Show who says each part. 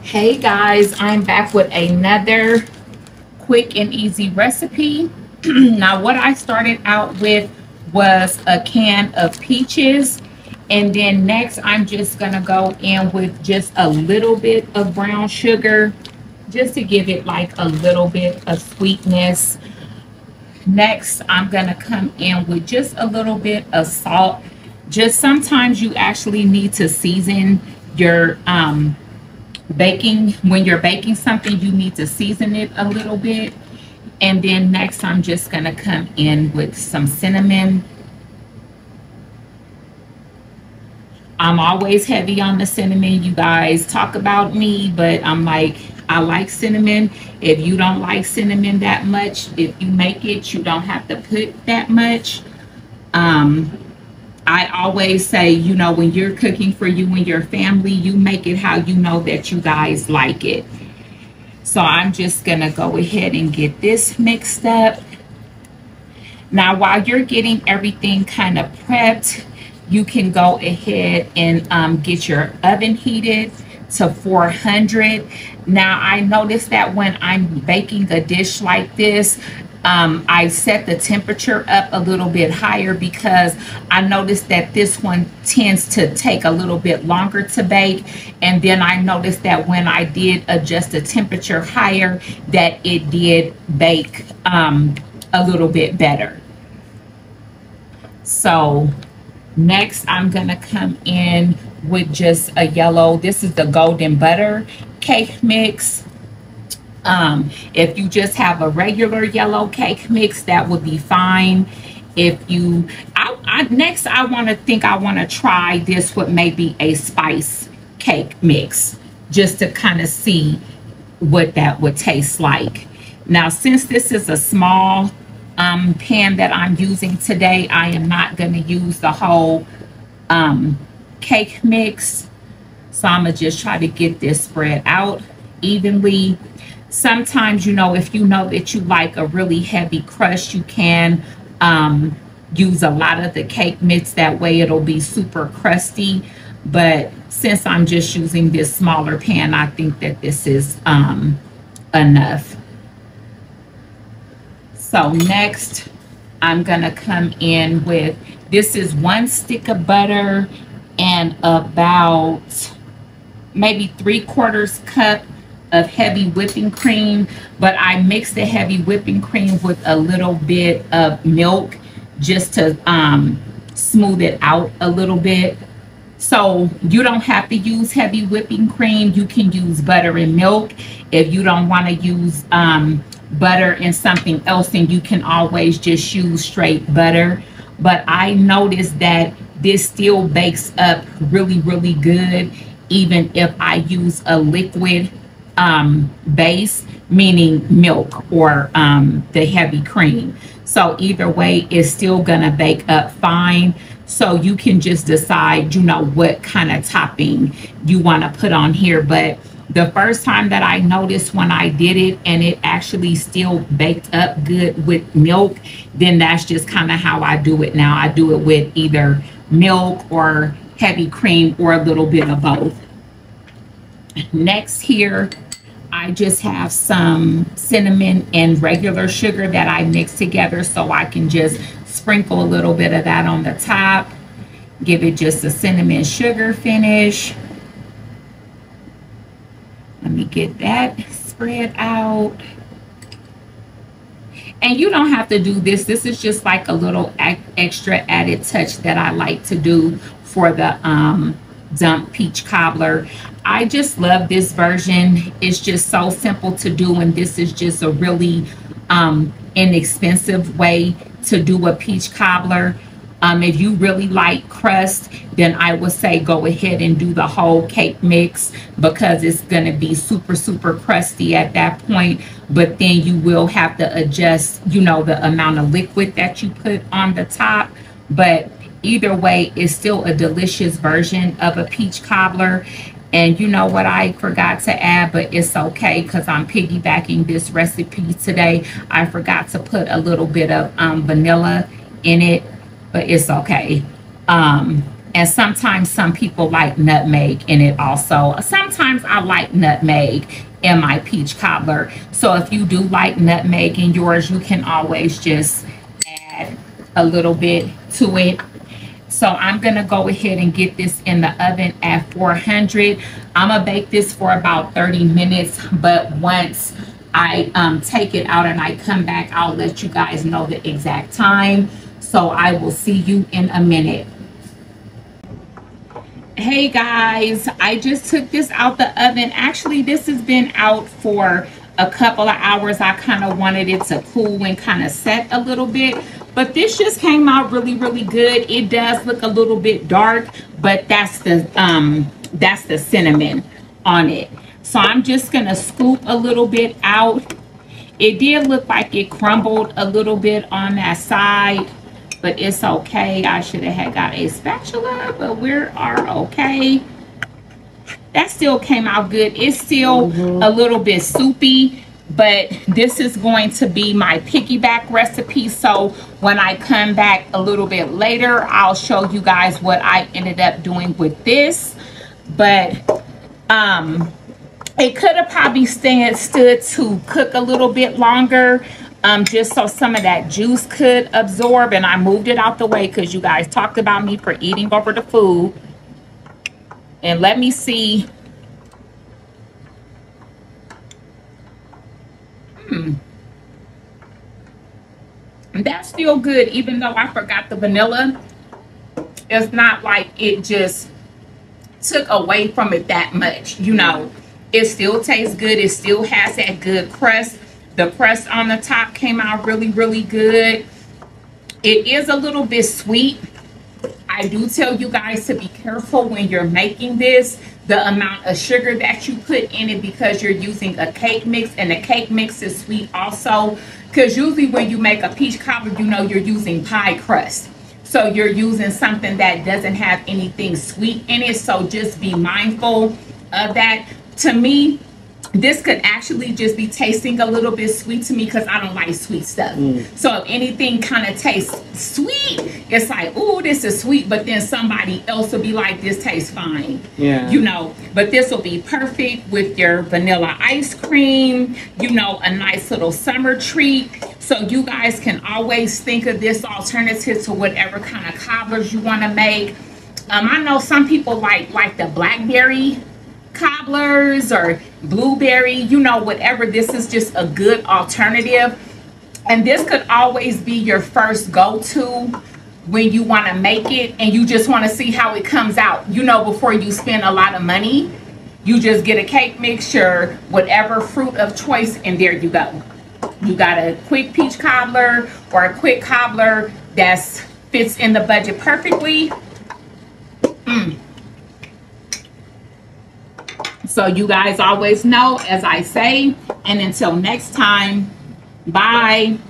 Speaker 1: Hey guys, I'm back with another quick and easy recipe. Now, what I started out with was a can of peaches, and then next I'm just gonna go in with just a little bit of brown sugar just to give it like a little bit of sweetness. Next, I'm gonna come in with just a little bit of salt. Just sometimes you actually need to season your baking. When you're baking something, you need to season it a little bit. And then next I'm just gonna come in with some cinnamon. I'm always heavy on the cinnamon. You guys talk about me, but I'm like, I like cinnamon. If you don't like cinnamon that much, if you make it, you don't have to put that much. um I always say, when you're cooking for you and your family, you make it how you know that you guys like it. So I'm just going to go ahead and get this mixed up. Now, while you're getting everything kind of prepped, you can go ahead and get your oven heated to 400. Now, I noticed that when I'm baking a dish like this, I set the temperature up a little bit higher because I noticed that this one tends to take a little bit longer to bake. And then I noticed that when I did adjust the temperature higher, that it did bake a little bit better. So next I'm gonna come in with just a yellow, this is the golden butter cake mix. If you just have a regular yellow cake mix, that would be fine. If you, next I want to try this with maybe a spice cake mix, just to kind of see what that would taste like. Now, since this is a small pan that I'm using today, I am not going to use the whole cake mix. So I'm going to just try to get this spread out evenly. Sometimes, if you know that you like a really heavy crust, you can use a lot of the cake mix. That way it'll be super crusty. But since I'm just using this smaller pan, I think that this is enough. So next, I'm going to come in with, this is 1 stick of butter and about maybe 3/4 cup of heavy whipping cream, but I mix the heavy whipping cream with a little bit of milk just to smooth it out a little bit. So you don't have to use heavy whipping cream. You can use butter and milk. If you don't want to use butter and something else, then you can always just use straight butter. But I noticed that this still bakes up really, really good, even if I use a liquid base, meaning milk or the heavy cream. So either way, it's still gonna bake up fine. So you can just decide, what kind of topping you want to put on here. But the first time that I noticed when I did it and it actually still baked up good with milk, then that's just kind of how I do it now. I do it with either milk or heavy cream or a little bit of both. Next here, I just have some cinnamon and regular sugar that I mix together, so I can just sprinkle a little bit of that on the top, give it just a cinnamon sugar finish. Let me get that spread out. And you don't have to do this. This is just like a little extra added touch that I like to do for the dump peach cobbler. I just love this version. It's just so simple to do, and this is just a really inexpensive way to do a peach cobbler. If you really like crust, then I would say go ahead and do the whole cake mix, because it's going to be super, super crusty at that point. But then you will have to adjust, the amount of liquid that you put on the top. But either way, it's still a delicious version of a peach cobbler. And you know what, I forgot to add, but it's okay because I'm piggybacking this recipe today. I forgot to put a little bit of vanilla in it, but it's okay. And And sometimes some people like nutmeg in it also. Sometimes I like nutmeg in my peach cobbler. So if you do like nutmeg in yours, you can always just add a little bit to it. So I'm gonna go ahead and get this in the oven at 400. I'm gonna bake this for about 30 minutes, but once I take it out and I come back, I'll let you guys know the exact time. So I will see you in a minute. Hey guys, I just took this out the oven. Actually, this has been out for a couple of hours. I kind of wanted it to cool and kind of set a little bit, but this just came out really, really good. It does look a little bit dark, but that's the cinnamon on it. So I'm just gonna scoop a little bit out. It did look like it crumbled a little bit on that side, but it's okay. I should have had got a spatula, but we are okay. That still came out good. It's still a little bit soupy, but this is going to be my piggyback recipe. So when I come back a little bit later, I'll show you guys what I ended up doing with this. But it could have probably stood to cook a little bit longer, just so some of that juice could absorb. And I moved it out the way because you guys talked about me for eating over the food. And let me see. That's still good, even though I forgot the vanilla. It's not like it just took away from it that much. You know, it still tastes good. It still has that good crust. The crust on the top came out really, really good. It is a little bit sweet. I do tell you guys to be careful when you're making this, the amount of sugar that you put in it, because you're using a cake mix, and the cake mix is sweet also. Because usually when you make a peach cobbler, you know you're using pie crust. So you're using something that doesn't have anything sweet in it. So just be mindful of that. To me, this could actually just be tasting a little bit sweet to me because I don't like sweet stuff. So if anything kind of tastes sweet, it's like, oh, this is sweet. But then somebody else will be like, this tastes fine. Yeah. You know, but this will be perfect with your vanilla ice cream, you know, a nice little summer treat. So you guys can always think of this alternative to whatever kind of cobblers you want to make. I know some people like the blackberry cobblers or blueberry, you know, whatever. This is just a good alternative, and this could always be your first go-to when you want to make it and you just want to see how it comes out, you know, before you spend a lot of money. You just get a cake mixture, whatever fruit of choice, and there you go. You got a quick peach cobbler or a quick cobbler that fits in the budget perfectly. So you guys always know, as I say, and until next time, bye.